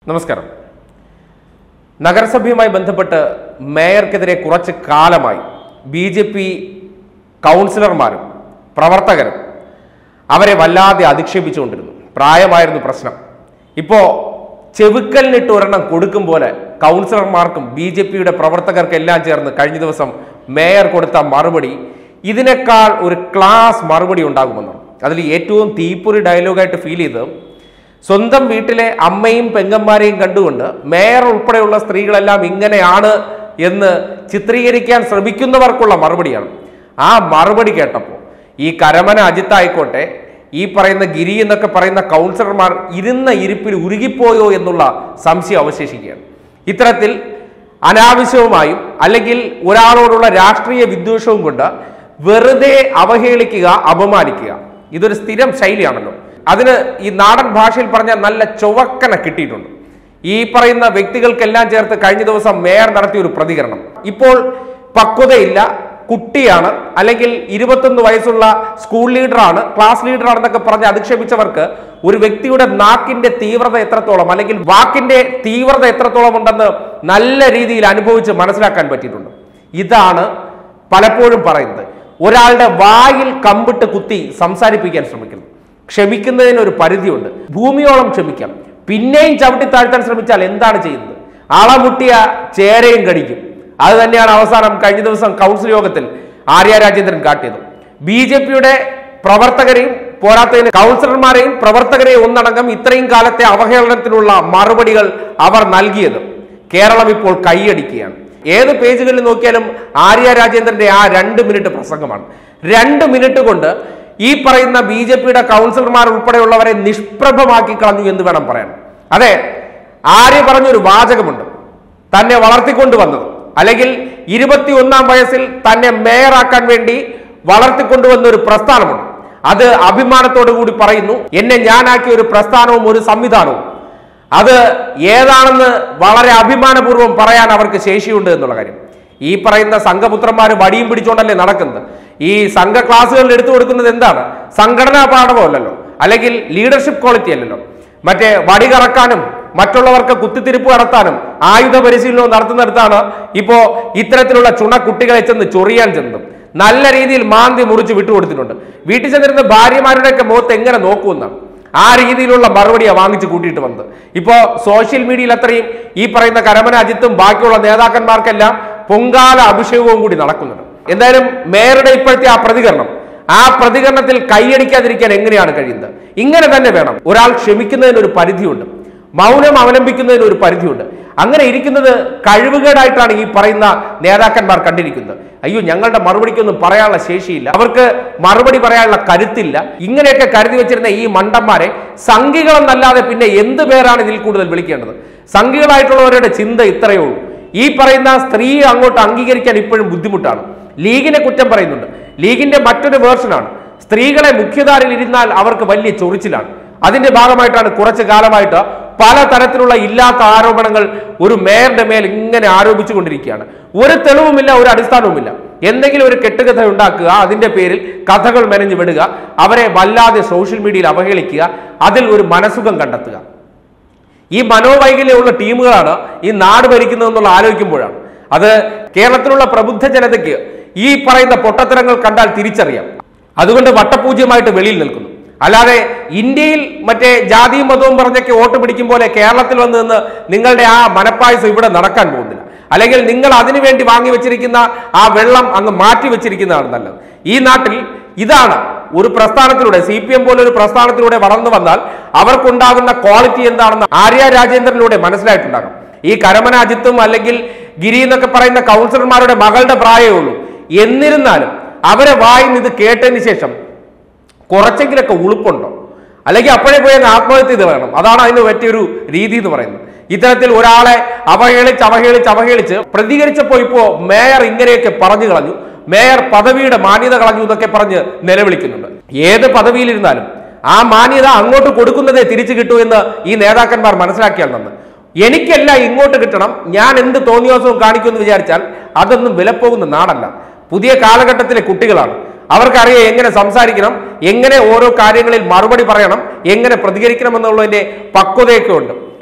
നമസ്കാരം. നഗരസഭയുമായി ബന്ധപ്പെട്ട് മേയർക്കെതിരെ കുറച്ച് കാലമായി BJP കൗൺസിലർമാരും പ്രവർത്തകരും അവരെ വല്ലാതെ അധിക്ഷേപിച്ചുകൊണ്ടിരുന്നു. പ്രായമായിരുന്നു പ്രശ്നം. ഇപ്പോൾ ചെവുക്കലിനിട്ട് ഒരെണ്ണം കൊടുക്കും പോലെ കൗൺസിലർമാർക്കും BJPയുടെ പ്രവർത്തകർക്കെല്ലാം ചേർന്ന് കഴിഞ്ഞ ദിവസം മേയർ കൊടുത്ത മറുപടി ഇതിനേക്കാൾ ഒരു ക്ലാസ് മറുപടി ഉണ്ടാകുമെന്നാണ്. അതിൽ ഏറ്റവും തീപ്പൊരി ഡയലോഗായിട്ട് ഫീൽ ചെയ്തത് സ്വന്തം വീട്ടിലെ അമ്മയും പെങ്ങന്മാരെയും കണ്ടുകൊണ്ട് മേയർ ഉൾപ്പെടെയുള്ള സ്ത്രീകളെല്ലാം ഇങ്ങനെയാണ് എന്ന് ചിത്രീകരിക്കാൻ ശ്രമിക്കുന്നവർക്കുള്ള മറുപടിയാണ്. ആ മറുപടി കേട്ടപ്പോൾ ഈ കരമന അജിത്തായിക്കോട്ടെ, ഈ പറയുന്ന ഗിരി എന്നൊക്കെ പറയുന്ന കൗൺസിലർമാർ ഇരുന്ന ഇരിപ്പിൽ ഉരുകിപ്പോയോ എന്നുള്ള സംശയം അവശേഷിക്കുകയാണ്. ഇത്തരത്തിൽ അനാവശ്യവുമായും അല്ലെങ്കിൽ ഒരാളോടുള്ള രാഷ്ട്രീയ വിദ്വേഷവും കൊണ്ട് വെറുതെ അവഹേളിക്കുക, അപമാനിക്കുക, ഇതൊരു സ്ഥിരം ശൈലിയാണല്ലോ. അതിന് ഈ നാടൻ ഭാഷയിൽ പറഞ്ഞാൽ നല്ല ചുവക്കന കിട്ടിയിട്ടുണ്ട്. ഈ പറയുന്ന വ്യക്തികൾക്കെല്ലാം ചേർത്ത് കഴിഞ്ഞ ദിവസം മേയർ നടത്തിയ ഒരു പ്രതികരണം, ഇപ്പോൾ പക്വതയില്ല, കുട്ടിയാണ്, അല്ലെങ്കിൽ 21 വയസ്സുള്ള സ്കൂൾ ലീഡറാണ്, ക്ലാസ് ലീഡറാണെന്നൊക്കെ പറഞ്ഞ് അധിക്ഷേപിച്ചവർക്ക് ഒരു വ്യക്തിയുടെ നാക്കിന്റെ തീവ്രത എത്രത്തോളം അല്ലെങ്കിൽ വാക്കിന്റെ തീവ്രത എത്രത്തോളം ഉണ്ടെന്ന് നല്ല രീതിയിൽ അനുഭവിച്ച് മനസ്സിലാക്കാൻ പറ്റിയിട്ടുണ്ട്. ഇതാണ് പലപ്പോഴും പറയുന്നത്, ഒരാളുടെ വായിൽ കമ്പിട്ട് കുത്തി സംസാരിപ്പിക്കാൻ ശ്രമിക്കുന്നത്. ക്ഷമിക്കുന്നതിന് ഒരു പരിധിയുണ്ട്. ഭൂമിയോളം ക്ഷമിക്കാം, പിന്നെയും ചവിട്ടി താഴ്ത്താൻ ശ്രമിച്ചാൽ എന്താണ് ചെയ്യുന്നത്? ആളമുട്ടിയ ചേരയും കടിക്കും. അത് തന്നെയാണ് അവസാനം കഴിഞ്ഞ ദിവസം കൗൺസിൽ യോഗത്തിൽ ആര്യ രാജേന്ദ്രൻ കാട്ടിയത്. BJPയുടെ പ്രവർത്തകരെയും പോരാത്തതിന് കൗൺസിലർമാരെയും പ്രവർത്തകരെയും ഒന്നടങ്കം ഇത്രയും കാലത്തെ അവഹേളനത്തിനുള്ള മറുപടികൾ അവർ നൽകിയത് കേരളം ഇപ്പോൾ കൈയടിക്കുകയാണ്. ഏത് പേജുകളിൽ നോക്കിയാലും ആര്യ രാജേന്ദ്രന്റെ ആ 2 മിനിറ്റ് പ്രസംഗമാണ്. 2 മിനിറ്റ് കൊണ്ട് ഈ പറയുന്ന BJPയുടെ കൗൺസിലർമാർ ഉൾപ്പെടെയുള്ളവരെ നിഷ്പ്രഭമാക്കി കളഞ്ഞു എന്ന് വേണം പറയാൻ. അതെ, ആര്യ പറഞ്ഞൊരു വാചകമുണ്ട്, തന്നെ വളർത്തിക്കൊണ്ടുവന്നത് അല്ലെങ്കിൽ 21ാം വയസ്സിൽ തന്നെ മേയറാക്കാൻ വേണ്ടി വളർത്തിക്കൊണ്ടുവന്ന ഒരു പ്രസ്ഥാനമുണ്ട്. അത് അഭിമാനത്തോടു കൂടി പറയുന്നു, എന്നെ ഞാനാക്കിയ ഒരു പ്രസ്ഥാനവും ഒരു സംവിധാനവും. അത് ഏതാണെന്ന് വളരെ അഭിമാനപൂർവ്വം പറയാൻ അവർക്ക് ശേഷിയുണ്ട് എന്നുള്ള കാര്യം. ഈ പറയുന്ന സംഘപുത്രന്മാർ വടിയും പിടിച്ചുകൊണ്ടല്ലേ നടക്കുന്നത്. ഈ സംഘ ക്ലാസ്സുകളിൽ എടുത്തു കൊടുക്കുന്നത് എന്താണ്? സംഘടനാ പാഠമല്ലല്ലോ, അല്ലെങ്കിൽ ലീഡർഷിപ്പ് ക്വാളിറ്റി അല്ലല്ലോ. മറ്റേ വടി കറക്കാനും മറ്റുള്ളവർക്ക് കുത്തിത്തിരിപ്പ് നടത്താനും ആയുധ പരിശീലനവും നടത്തുന്നിടത്താണ് ഇപ്പോ ഇത്തരത്തിലുള്ള കുട്ടികളെ ചെന്ന് ചൊറിയാൻ ചെന്നതും. നല്ല രീതിയിൽ മാന്തി മുറിച്ച് വിട്ടുകൊടുത്തിട്ടുണ്ട്. വീട്ടിൽ ചെന്നിരുന്ന ഭാര്യമാരുടെയൊക്കെ മുഖത്ത് എങ്ങനെ നോക്കുമെന്നാണ് ആ രീതിയിലുള്ള മറുപടിയാണ് വാങ്ങിച്ച് കൂട്ടിയിട്ട് വന്നത്. ഇപ്പോ സോഷ്യൽ മീഡിയയിൽ അത്രയും ഈ പറയുന്ന കരമന അജിത്തും ബാക്കിയുള്ള നേതാക്കന്മാർക്കെല്ലാം പൊങ്കാല അഭിഷേകവും കൂടി നടക്കുന്നുണ്ട്. എന്തായാലും മേയറുടെ ഇപ്പോഴത്തെ ആ പ്രതികരണത്തിൽ കൈയടിക്കാതിരിക്കാൻ എങ്ങനെയാണ് കഴിയുന്നത്? ഇങ്ങനെ തന്നെ വേണം. ഒരാൾ ക്ഷമിക്കുന്നതിന് ഒരു പരിധിയുണ്ട്, മൗനം അവലംബിക്കുന്നതിന് ഒരു പരിധിയുണ്ട്. അങ്ങനെ ഇരിക്കുന്നത് കഴിവുകേടായിട്ടാണ് ഈ പറയുന്ന നേതാക്കന്മാർ കണ്ടിരിക്കുന്നത്. അയ്യോ, ഞങ്ങളുടെ മറുപടിക്കൊന്നും പറയാനുള്ള ശേഷിയില്ല, അവർക്ക് മറുപടി പറയാനുള്ള കരുത്തില്ല, ഇങ്ങനെയൊക്കെ കരുതി വെച്ചിരുന്ന ഈ മണ്ടന്മാരെ സംഘികളെന്നല്ലാതെ പിന്നെ എന്ത് പേരാണ് ഇതിൽ കൂടുതൽ വിളിക്കേണ്ടത്? സംഘികളായിട്ടുള്ളവരുടെ ചിന്ത ഇത്രയേ ഉള്ളൂ. ഈ പറയുന്ന സ്ത്രീയെ അങ്ങോട്ട് അംഗീകരിക്കാൻ ഇപ്പോഴും ബുദ്ധിമുട്ടാണ്. ലീഗിനെ കുറ്റം പറയുന്നുണ്ട്. ലീഗിന്റെ മറ്റൊരു വേർഷനാണ്, സ്ത്രീകളെ മുഖ്യധാരയിൽ ഇരുന്നാൽ അവർക്ക് വലിയ ചൊറിച്ചിലാണ്. അതിന്റെ ഭാഗമായിട്ടാണ് കുറച്ചു കാലമായിട്ട് പലതരത്തിലുള്ള ഇല്ലാത്ത ആരോപണങ്ങൾ ഒരു മേയറുടെ മേൽ ഇങ്ങനെ ആരോപിച്ചു കൊണ്ടിരിക്കുകയാണ്. ഒരു തെളിവുമില്ല, ഒരു അടിസ്ഥാനവുമില്ല. എന്തെങ്കിലും ഒരു കെട്ടുകഥ ഉണ്ടാക്കുക, അതിന്റെ പേരിൽ കഥകൾ മെനഞ്ഞു വിടുക, അവരെ വല്ലാതെ സോഷ്യൽ മീഡിയയിൽ അവഹേളിക്കുക, അതിൽ ഒരു മനസുഖം കണ്ടെത്തുക. ഈ മനോവൈകല്യമുള്ള ടീമുകളാണ് ഈ നാട് ഭരിക്കുന്നതെന്നുള്ള ആലോചിക്കുമ്പോഴാണ് അത് കേരളത്തിലുള്ള പ്രബുദ്ധ ജനതയ്ക്ക് ഈ പറയുന്ന പൊട്ടത്തരങ്ങൾ കണ്ടാൽ തിരിച്ചറിയാം. അതുകൊണ്ട് വട്ടപൂജ്യമായിട്ട് വെളിയിൽ നിൽക്കുന്നു. അല്ലാതെ ഇന്ത്യയിൽ മറ്റേ ജാതിയും മതവും പറഞ്ഞൊക്കെ വോട്ട് പിടിക്കും പോലെ കേരളത്തിൽ വന്ന് നിന്ന് നിങ്ങളുടെ ആ മനപ്പായസം ഇവിടെ നടക്കാൻ പോകുന്നില്ല. അല്ലെങ്കിൽ നിങ്ങൾ അതിനു വേണ്ടി വാങ്ങി വെച്ചിരിക്കുന്ന ആ വെള്ളം അങ്ങ് മാറ്റി വെച്ചിരിക്കുന്നതാണ് നല്ലത്. ഈ നാട്ടിൽ ഇതാണ് ഒരു പ്രസ്ഥാനത്തിലൂടെ, CPM പോലൊരു പ്രസ്ഥാനത്തിലൂടെ വളർന്നു വന്നാൽ അവർക്കുണ്ടാകുന്ന ക്വാളിറ്റി എന്താണെന്ന് ആര്യ രാജേന്ദ്രനിലൂടെ മനസ്സിലായിട്ടുണ്ടാകും. ഈ കരമന അജിത്തും അല്ലെങ്കിൽ ഗിരി എന്നൊക്കെ പറയുന്ന കൗൺസിലർമാരുടെ മകളുടെ പ്രായമേ ഉള്ളൂ. എന്നിരുന്നാലും അവരെ വായിന്ന് ഇത് കേട്ടതിന് ശേഷം കുറച്ചെങ്കിലൊക്കെ ഉളുപ്പുണ്ടോ? അല്ലെങ്കിൽ അപ്പോഴേ പോയി ആത്മഹത്യ ചെയ്ത് വേണം. അതാണ് അതിന് പറ്റിയൊരു രീതി എന്ന് പറയുന്നത്. ഇത്തരത്തിൽ ഒരാളെ അവഹേളിച്ച് പ്രതികരിച്ചപ്പോൾ ഇപ്പോ മേയർ ഇങ്ങനെയൊക്കെ പറഞ്ഞു കളഞ്ഞു, മേയർ പദവിയുടെ മാന്യത കളഞ്ഞു എന്നൊക്കെ പറഞ്ഞ് നിലവിളിക്കുന്നുണ്ട്. ഏത് പദവിയിലിരുന്നാലും ആ മാന്യത അങ്ങോട്ട് കൊടുക്കുന്നതേ തിരിച്ചു കിട്ടൂ എന്ന് ഈ നേതാക്കന്മാർ മനസ്സിലാക്കിയാൽ നന്ന്. എനിക്കല്ല ഇങ്ങോട്ട് കിട്ടണം, ഞാൻ എന്ത് തോന്നിയോസവും കാണിക്കുമെന്ന് വിചാരിച്ചാൽ അതൊന്നും വിലപ്പോകുന്ന നാടല്ല. പുതിയ കാലഘട്ടത്തിലെ കുട്ടികളാണ്. അവർക്കറിയാം എങ്ങനെ സംസാരിക്കണം, എങ്ങനെ ഓരോ കാര്യങ്ങളിൽ മറുപടി പറയണം, എങ്ങനെ പ്രതികരിക്കണം എന്നുള്ളതിന്റെ പക്വതയൊക്കെ ഉണ്ട്.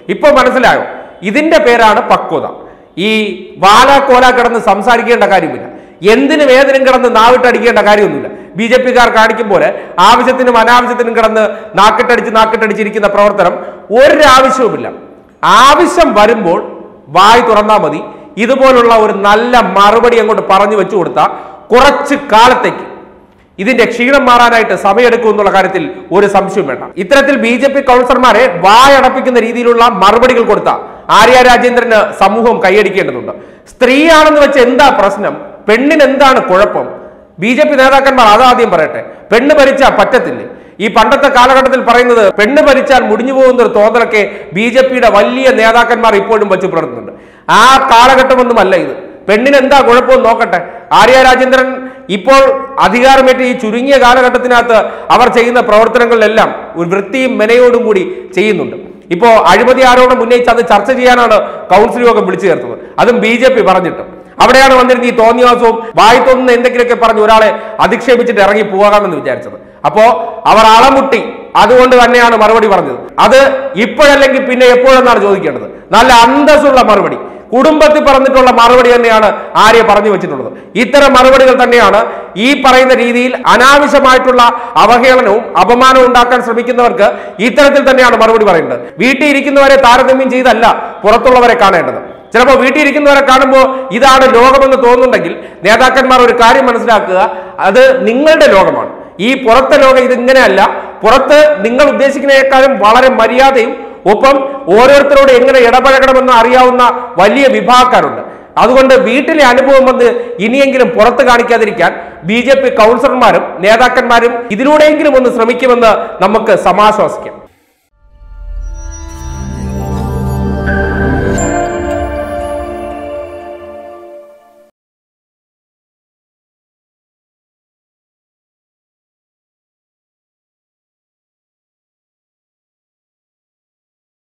ഇപ്പൊ മനസ്സിലായോ? ഇതിന്റെ പേരാണ് പക്വത. ഈ വാലാക്കോല കിടന്ന് സംസാരിക്കേണ്ട കാര്യമില്ല, എന്തിനും ഏതിനും കിടന്ന് നാവിട്ടടിക്കേണ്ട കാര്യമൊന്നുമില്ല. ബി ജെ പിക്കാർ കാണിക്കും പോലെ ആവശ്യത്തിനും അനാവശ്യത്തിനും കിടന്ന് നാക്കിട്ടടിച്ചിരിക്കുന്ന പ്രവർത്തനം ഒരാവശ്യവുമില്ല. ആവശ്യം വരുമ്പോൾ വായി തുറന്നാൽ മതി. ഇതുപോലുള്ള ഒരു നല്ല മറുപടി അങ്ങോട്ട് പറഞ്ഞു വെച്ചു കൊടുത്താൽ കുറച്ച് കാലത്തേക്ക് ഇതിന്റെ ക്ഷീണം മാറാനായിട്ട് സമയമെടുക്കും എന്നുള്ള കാര്യത്തിൽ ഒരു സംശയവും വേണ്ട. ഇത്തരത്തിൽ ബി ജെ പി കൗൺസിലർമാരെ വായടപ്പിക്കുന്ന രീതിയിലുള്ള മറുപടികൾ കൊടുത്ത ആര്യ രാജേന്ദ്രന് സമൂഹം കൈയടിക്കേണ്ടതുണ്ട്. സ്ത്രീയാണെന്ന് വെച്ച് എന്താ പ്രശ്നം? പെണ്ണിന് എന്താണ് കുഴപ്പം? ബി ജെ പി നേതാക്കന്മാർ അതാദ്യം പറയട്ടെ. പെണ്ണ് ഭരിച്ചാൽ പറ്റത്തില്ലേ? ഈ പണ്ടത്തെ കാലഘട്ടത്തിൽ പറയുന്നത് പെണ്ണ് ഭരിച്ചാൽ മുടിഞ്ഞു പോകുന്ന ഒരു തോന്നലൊക്കെ ബി ജെ പിയുടെ വലിയ നേതാക്കന്മാർ ഇപ്പോഴും വെച്ച് പുലർത്തുന്നുണ്ട്. ആ കാലഘട്ടമൊന്നുമല്ല ഇത്. പെണ്ണിന് എന്താ കുഴപ്പമെന്ന് നോക്കട്ടെ. ആര്യ രാജേന്ദ്രൻ ഇപ്പോൾ അധികാരമേറ്റ് ഈ ചുരുങ്ങിയ കാലഘട്ടത്തിനകത്ത് അവർ ചെയ്യുന്ന പ്രവർത്തനങ്ങളിലെല്ലാം ഒരു വൃത്തിയും മെനയോടും കൂടി ചെയ്യുന്നുണ്ട്. ഇപ്പോ അഴിമതി ആരോപണം ഉന്നയിച്ച് അത് ചർച്ച ചെയ്യാനാണ് കൗൺസിൽ യോഗം വിളിച്ചു ചേർത്തത്, അതും ബി ജെ പി പറഞ്ഞിട്ട്. അവിടെയാണ് വന്നിരുന്ന ഈ തോന്നിയാസവും വായി തോന്നുന്ന എന്തെങ്കിലുമൊക്കെ പറഞ്ഞ് ഒരാളെ അധിക്ഷേപിച്ചിട്ട് ഇറങ്ങി പോകാമെന്ന് വിചാരിച്ചത്. അപ്പോ അവർ അളമുട്ടി, അതുകൊണ്ട് തന്നെയാണ് മറുപടി പറഞ്ഞത്. അത് ഇപ്പോഴല്ലെങ്കിൽ പിന്നെ എപ്പോഴെന്നാണ് ചോദിക്കേണ്ടത്. നല്ല അന്തസ്സുള്ള മറുപടി, കുടുംബത്തിൽ പറഞ്ഞിട്ടുള്ള മറുപടി തന്നെയാണ് ആര്യ പറഞ്ഞു വെച്ചിട്ടുള്ളത്. ഇത്തരം മറുപടികൾ തന്നെയാണ് ഈ പറയുന്ന രീതിയിൽ അനാവശ്യമായിട്ടുള്ള അവഹേളനവും അപമാനവും ഉണ്ടാക്കാൻ ശ്രമിക്കുന്നവർക്ക് ഇത്തരത്തിൽ തന്നെയാണ് മറുപടി പറയേണ്ടത്. വീട്ടിൽ ഇരിക്കുന്നവരെ താരതമ്യം ചെയ്തല്ല പുറത്തുള്ളവരെ കാണേണ്ടത്. ചിലപ്പോൾ വീട്ടിൽ ഇരിക്കുന്നവരെ കാണുമ്പോൾ ഇതാണ് ലോകമെന്ന് തോന്നുന്നുണ്ടെങ്കിൽ നേതാക്കന്മാർ ഒരു കാര്യം മനസ്സിലാക്കുക, അത് നിങ്ങളുടെ ലോകമാണ്. ഈ പുറത്തെ ലോകം ഇതിങ്ങനെയല്ല. പുറത്ത് നിങ്ങൾ ഉദ്ദേശിക്കുന്നതിനേക്കാളും വളരെ മര്യാദയും ഒപ്പം ഓരോരുത്തരോട് എങ്ങനെ ഇടപഴകണമെന്ന് അറിയാവുന്ന വലിയ വിഭാഗക്കാരുണ്ട്. അതുകൊണ്ട് വീട്ടിലെ അനുഭവം വന്ന് ഇനിയെങ്കിലും പുറത്ത് കാണിക്കാതിരിക്കാൻ ബി ജെ പി കൗൺസിലർമാരും നേതാക്കന്മാരും ഇതിലൂടെയെങ്കിലും ഒന്ന് ശ്രമിക്കുമെന്ന് നമുക്ക് സമാശ്വസിക്കാം.